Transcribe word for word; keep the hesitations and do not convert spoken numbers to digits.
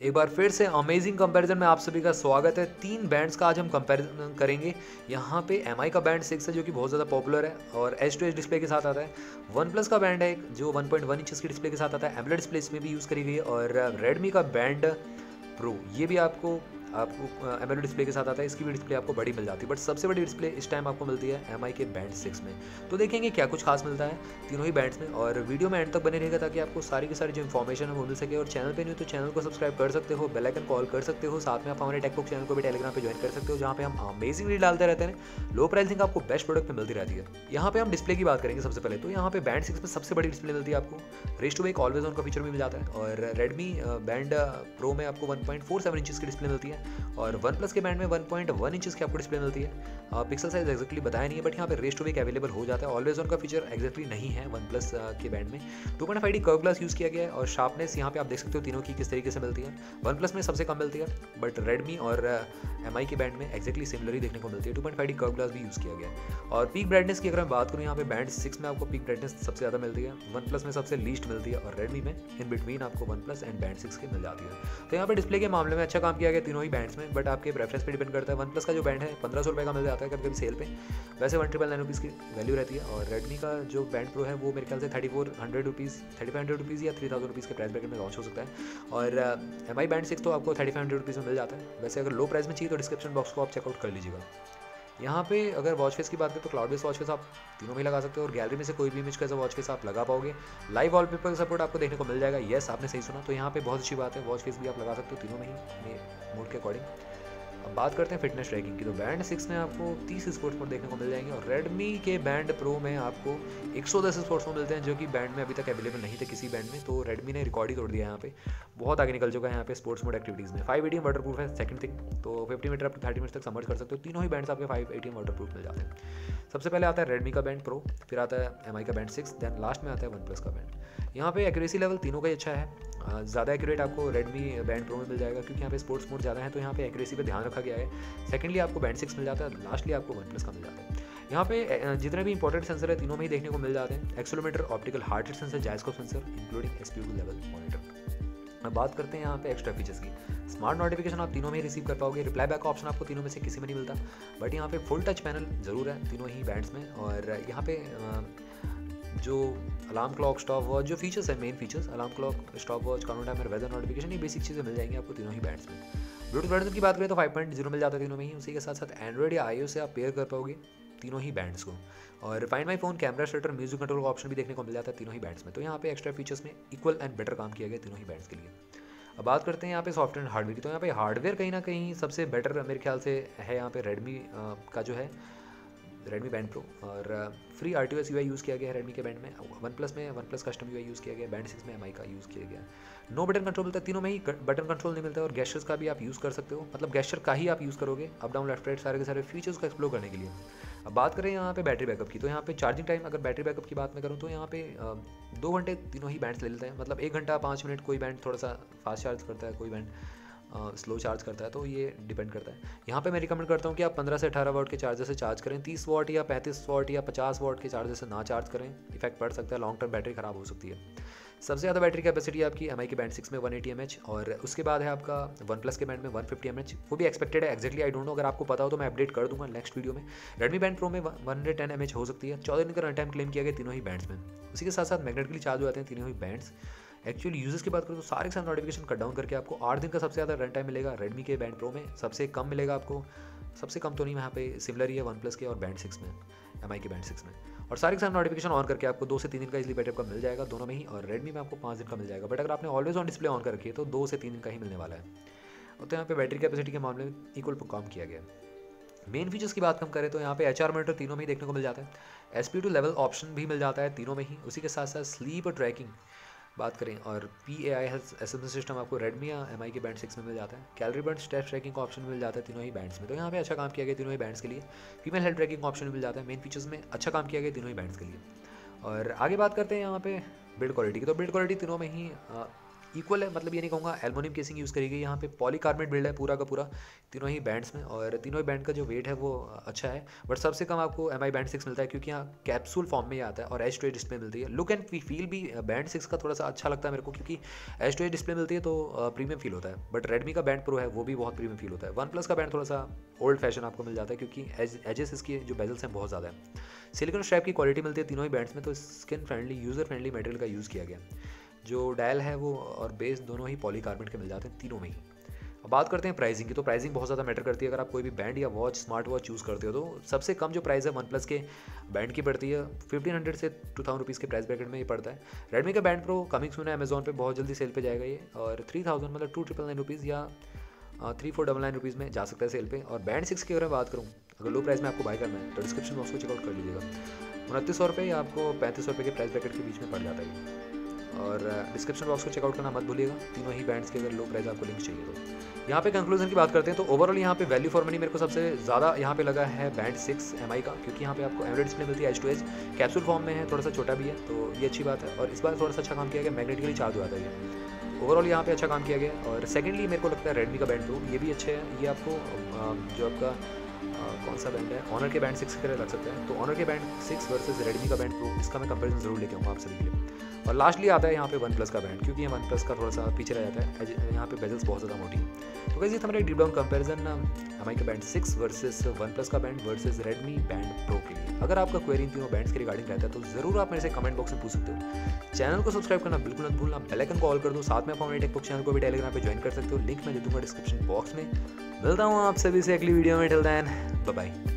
एक बार फिर से अमेजिंग कंपैरिजन में आप सभी का स्वागत है। तीन बैंड्स का आज हम कंपैरिजन करेंगे। यहाँ पे एम आई का बैंड सिक्स है जो कि बहुत ज़्यादा पॉपुलर है और एच टू एच डिस्प्ले के साथ आता है। वन प्लस का बैंड है एक जो वन पॉइंट वन इंचेस की डिस्प्ले के साथ आता है। एमोलेड डिस्प्ले इसमें भी यूज़ करी गई है। और रेडमी का बैंड प्रो ये भी आपको आपको एमोलेड डिस्प्ले के साथ आता है। इसकी भी डिस्प्ले आपको बड़ी मिल जाती है, बट सबसे बड़ी डिस्प्ले इस टाइम आपको मिलती है एम आई के बैंड सिक्स में। तो देखेंगे क्या कुछ खास मिलता है तीनों ही बैंड्स में, और वीडियो में एंड तक बने रहेगा ताकि आपको सारी की सारी जो इन्फॉर्मेशन है वो मिल सके। और चैनल पे नहीं हो तो चैनल को सब्सक्राइब कर सकते हो, बेल आइकन कॉल कर सकते हो। साथ में आप हमारे टेकबुक चैनल को भी टेलीग्राम पे ज्वाइन कर सकते हो, जहाँ पे हम अमेजिंग रील डालते रहते हैं। लो प्राइसिंग आपको बेस्ट प्रोडक्ट पे मिलती रहती है। यहाँ पे हम डिस्प्ले की बात करेंगे सबसे पहले। तो यहाँ पे बैंड सिक्स में सबसे बड़ी डिस्प्ले मिलती है आपको। Raise to wake always on का फीचर भी मिल जाता है। और रेडमी बैंड प्रो में आपको one point four seven inches की डिस्प्ले मिलती है। और वन प्लस के बैंड में वन पॉइंट वन इंचेस की आपको डिस्प्ले मिलती है। पिक्सल साइज एक्जैक्टली बताया नहीं है, बट यहाँ पे रेस टू वेक अवेलेबल हो जाता है। ऑलवेज ऑन का फीचर एक्जैक्टली नहीं है वन प्लस के बैंड में। Two point five D curve glass use किया गया है। और शार्पनेस यहाँ पे आप देख सकते हो तीनों की किस तरीके से मिलती है। वन प्लस में सबसे कम मिलती है, बट रेडमी और एम आई के बैंड में एक्जैक्टली सिमिलर ही देखने को मिलती है। Two point five D curve glass भी यूज़ किया गया है। और पीक ब्राइटनेस की अगर मैं बात करूँ, यहाँ पे बैंड सिक्स में आपको पीक ब्राइटनेस सबसे ज़्यादा मिलती है, वन प्लस में सबसे लीस्ट मिलती है, और रेडमी में इन बिटवीन आपको OnePlus and band six के मिल जाती है। तो यहाँ पे डिस्प्ले के मामले में अच्छा काम किया गया तीनों ही बैंड्स में, बट आपके प्रेफरेंस पे डिपेंड करता है। वन प्लस का जो बैंड है पंद्रह सौ रुपये का मिल जाता है कभी कभी सेल पे, वैसे वन ट्रिपल नाइन रुपीज़ की वैल्यू रहती है। और रेडमी का जो बैंड प्रो है वो मेरे ख्याल से thirty four hundred rupees thirty five hundred rupees या थ्री थाउजेंड रुपीज़ के प्राइस ब्रैकेट में लॉन्च हो सकता है। और एम आई बैंड सिक्स तो आपको थर्टी फाइव हंड्रेड रुपीज़ में मिल जाता है। वैसे अगर लो प्राइस में चाहिए तो डिस्क्रिप्शन बॉक्स को आप चेकआउट कर लीजिएगा। यहाँ पे अगर वॉच फेस की बात करें तो क्लाउड बेस वॉच फेस आप तीनों में लगा सकते हो, और गैलरी में से कोई भी इमेज का वॉच फेस आप लगा पाओगे। लाइव वॉलपेपर का सपोर्ट आपको देखने को मिल जाएगा। येस, आपने सही सुना। तो यहाँ पे बहुत अच्छी बात है, वॉच फेस भी आप लगा सकते हो तीनों में ही मोड के अकॉर्डिंग। अब बात करते हैं फिटनेस ट्रैकिंग की। तो बैंड सिक्स में आपको तीस स्पोर्ट्स मोड देखने को मिल जाएंगे, और रेडमी के बैंड प्रो में आपको एक सौ दस स्पोर्ट्स मोड मिलते हैं, जो कि बैंड में अभी तक अवेलेबल नहीं थे किसी बैंड में। तो रेडमी ने रिकॉर्ड ही तोड़ दिया यहाँ पे, बहुत आगे निकल चुका है यहाँ पे स्पोर्ट्स मोड एक्टिविटीज़ में। फाइव एटीएम वाटर प्रूफ है सेकंड थिंग, तो fifty meter up to thirty minutes तक समर्ज कर सकते हो। तीनों ही बैंड्स आपके फाइव एटीएम वाटर प्रूफ मिल जाते हैं। सबसे पहले आता है रेडमी का बैंड प्रो, फिर आता है एम आई का बैंड सिक्स, देन लास्ट में आता है वन प्लस का बैंड। यहाँ पे एक्यूरेसी लेवल तीनों का ही अच्छा है। ज़्यादा एक्यूरेट आपको रेडमी बैंड प्रो में मिल जाएगा, क्योंकि यहाँ पे स्पोर्ट्स मोड ज़्यादा है, तो यहाँ पे एक्यूरेसी पे ध्यान रखा गया है। सेकेंडली आपको बैंड सिक्स मिल जाता है, लास्टली आपको वन प्लस का मिल जाता है। यहाँ पे जितने भी इंपॉर्टेंट सेंसर है तीनों में ही देखने को मिल जाते हैं। Accelerometer, optical heart rate sensor, gyroscope sensor, including S P U level monitor. अब बात करते हैं यहाँ पे एक्स्ट्रा फीचर्स की। स्मार्ट नोटिफिकेशन आप तीनों में ही रिसीव कर पाओगे। रिप्लाई बैक का ऑप्शन आपको तीनों में से किसी में नहीं मिलता, बट यहाँ पे फुल टच पैनल जरूर है तीनों ही बैंड्स में। और यहाँ पे जो अलार्म क्लॉक, स्टॉप वॉच, जो फीचर्स है main features, alarm clock, stop watch, count timer, weather notification, ये बेसिक चीज़ें मिल जाएंगी आपको तीनों ही बैंड्स में। ब्लूटूथ वर्जन की बात करें तो फाइव पॉइंट जीरो मिल जाता है तीनों में ही। उसी के साथ साथ एंड्रॉइड या आईओएस से आप पेयर कर पाओगे तीनों ही बैंड्स को। और find my phone, camera shutter, music control का ऑप्शन भी देखने को मिल जाता है तीनों ही बैंड्स में। तो यहाँ पे एक्स्ट्रा फीचर्स में इक्वल एंड बेटर काम किया गया तीनों ही बैंड्स के लिए। अब बात करते हैं यहाँ पे सॉफ्टवेयर एंड हार्डवेयर की। तो यहाँ पे हार्डवेयर कहीं ना कहीं सबसे बेटर मेरे ख्याल से है यहाँ पे रेडमी का जो है रेडमी बैंड प्रो। और free R T O S U I use किया गया है रेडमी के बैंड में। वन प्लस में OnePlus custom U I use किया गया है। बैंड सिक्स में एम आई का यूज़ किया गया है। नो बटन कंट्रोल मिलता है तीनों में ही, बटन कंट्रोल नहीं मिलता है। और गैस्चर्स का भी आप यूज़ कर सकते हो, मतलब गैस्चर का ही आप यूज़ करोगे अप डाउन लेफ्ट राइट सारे के सारे फीचर्स को एक्सप्लोर करने के लिए। अब बात करें यहाँ पे बैटरी बैकअप की। तो यहाँ पे चार्जिंग टाइम, अगर बैटरी बैकअप की बात मैं करूँ तो यहाँ पे दो घंटे तीनों ही बैंड्स ले लेते हैं। मतलब एक घंटा पाँच मिनट कोई बैंड थोड़ा सा फास्ट चार्ज करता है, कोई बैंड स्लो चार्ज करता है, तो ये डिपेंड करता है। यहाँ पे मैं रिकमेंड करता हूँ कि आप पंद्रह से अठारह वाट के चार्जर से चार्ज करें। तीस वाट या पैंतीस वाट या पचास वाट के चार्जर से ना चार्ज करें, इफेक्ट पड़ सकता है, लॉन्ग टर्म बैटरी खराब हो सकती है। सबसे ज़्यादा बैटरी कैपेसिटी आपकी एम आई के बैंड सिक्स में वन एटी एम एच, और उसके बाद है आपका वन प्लस के बैंड में वन फिफ्टी एम एच। वो भी एक्सपेक्टेड है, एक्जैक्टली आई डोंट नो, अगर आपको पता हो तो मैं अपडेट कर दूंगा नेक्स्ट वीडियो में। रेडमी बैंड प्रो में one hundred ten M H हो सकती है। चौदह दिन का रन टाइम क्लेम किया गया तीनों ही बैंड्स में। उसी के साथ साथ मैग्नेटिकली चार्ज हो जाते हैं तीनों ही बैंड्स। एक्चुअली यूजर्स की बात करें तो सारे के साथ नोटिफिकेशन कट डाउन करके आपको आठ दिन का सबसे ज़्यादा रन टाइम मिलेगा रेडमी के बैंड प्रो में। सबसे कम मिलेगा आपको, सबसे कम तो नहीं, यहाँ पे सिमिलर ही है वन प्लस के और बैंड सिक्स में, एम आई के बैंड सिक्स में। और सारे के साथ नोटिफिकेशन ऑन करके आपको दो से तीन दिन का इजली बैटअप का मिल जाएगा दोनों में ही। और रेडमी में आपको पाँच दिन का मिल जाएगा, बट अगर आपने ऑलवेज ऑन डिस्प्ले ऑन कर रखी है तो दो से तीन दिन का ही मिलने वाला है। तो यहाँ पे बैटरी कैपेसिटी के मामले में इक्वल काम किया गया है। मेन फीचर्स की बात हम करें तो यहाँ पे एच आर मीटर तीनों में ही देखने को मिल जाता है। S P two level option भी मिल जाता है तीनों में ही। उसी के साथ साथ स्लीप ट्रैकिंग बात करें, और P A I health assessment system आपको रेडमी या एम आई के बैंड सिक्स में मिल जाता है। कैलोरी बर्न, स्टेप ट्रैकिंग का ऑप्शन मिल जाता है तीनों ही बैंड्स में। तो यहाँ पे अच्छा काम किया गया तीनों ही बैंड्स के लिए। फीमेल हेल्थ ट्रैकिंग का ऑप्शन मिल जाता है। मेन फीचर्स में अच्छा काम किया गया तीनों ही बैंड्स के लिए। और आगे बात करते हैं यहाँ पे बिल्ड क्वालिटी की। तो बिल्ड क्वालिटी तीनों में ही इक्वल है, मतलब ये नहीं कहूँगा एल्युमिनियम केसिंग यूज़ करी गई, यहाँ पे पॉलीकार्बोनेट बिल्ड है पूरा का पूरा तीनों ही बैंड्स में, और तीनों ही बैंड का जो वेट है वो अच्छा है। बट सबसे कम आपको एम आई बैंड सिक्स मिलता है क्योंकि यहाँ कैप्सूल फॉर्म में ही आता है और एच टू एच डिस्प्ले मिलती है। लुक एंड फील भी बैंड सिक्स का थोड़ा सा अच्छा लगता है मेरे को, क्योंकि एच टू एच डिस्प्ले मिलती है तो प्रीमियम फील होता है। बट रेडमी का बैंड प्रो है वो भी बहुत प्रीमियम फील होता है। वन प्लस का बैंड थोड़ा सा ओल्ड फैशन आपको मिल जाता है क्योंकि एजेस इसकी जो बेजल्स हैं बहुत ज़्यादा है। सिलिकॉन स्ट्रैप की क्वालिटी मिलती है तीनों ही बैंड्स में, तो skin friendly user friendly material का यूज़ किया गया। जो डायल है वो और बेस दोनों ही पॉलीकार्बोनेट के मिल जाते हैं तीनों में ही। अब बात करते हैं प्राइसिंग की, तो प्राइसिंग बहुत ज़्यादा मैटर करती है। अगर आप कोई भी बैंड या वॉच स्मार्ट वॉच चूज़ करते हो तो सबसे कम जो प्राइस है वन प्लस के बैंड की पड़ती है फिफ्टीन हंड्रेड से टू थाउजेंड रुपीज़ के प्राइस ब्रैकेट में ही पड़ता है। रेडमी का बैंड प्रो कमिंग सून है अमेजोन पे, बहुत जल्दी सेल पे जाएगा ये, और थ्री थाउजेंड मतलब टू ट्रिपल नाइन रुपीज़ या three four double nine rupees में जा सकता है सेल पे। और बैंड सिक्स की अगर मैं बात करूँ, अगर लो प्राइस में आपको बाय करना है तो डिस्क्रिप्शन बॉक्स को चेकआउट कर लीजिएगा। उनतीस सौ रुपये या आपको पैंतीस सौ रुपये के प्राइस ब्रैकेट के बीच में पड़ जाता है। और डिस्क्रिप्शन बॉक्स को चेकआउट करना मत भूलिएगा, तीनों ही बैंड्स के अगर लो प्राइस आपको लिंक चाहिए तो। यहाँ पे कंक्लूजन की बात करते हैं तो ओवरऑल यहाँ पे वैल्यू फॉर मनी मेरे को सबसे ज़्यादा यहाँ पे लगा है बैंड सिक्स एम आई का, क्योंकि यहाँ पे आपको एमोलेड डिस्प्ले मिलती है edge to edge, capsule form में है, थोड़ा सा छोटा भी है तो ये अच्छी बात है। और इस बार थोड़ा सा अच्छा काम किया गया, मैग्नेटिकली चार्ज हुआ था ये, ओवरऑल यहाँ पे अच्छा काम किया गया। और सेकेंडली मेरे को लगता है रेडमी का बैंड प्रो ये भी अच्छे है। ये आपको जो आपका कौन सा बैंड है ऑनर के बैंड सिक्स की तरह लग सकता है, तो ऑनर के बैंड सिक्स वर्सेस रेडमी का बैंड प्रो, इसका मैं कंपैरिजन जरूर लेके आऊँगा आप सभी के लिए। और लास्टली आता है यहाँ पे वन प्लस का बैंड, क्योंकि ये वन प्लस का थोड़ा सा पीछे रह जाता है, यहाँ पे बेजल्स बहुत ज़्यादा मोटी है। तो कैसे हमारा deep down comparison M I का band six versus OnePlus का band versus Redmi band pro के लिए। अगर आपका क्वेरी इन तीनों बैंड्स के रिगार्डिंग रहता है तो ज़रूर आप मेरे से कमेंट बॉक्स में पूछ सकते हो। चैनल को सब्सक्राइब करना बिल्कुल मत भूलना, बेल आइकन को ऑल कर दो, साथ में अपने टेक चैनल को भी टेलीग्राम पे ज्वाइन कर सकते हो, लिंक मैं दे दूँगा डिस्क्रिप्शन बॉक्स में। मिलता हूँ आप सभी से अगली वीडियो में, टिल देन बाय बाय।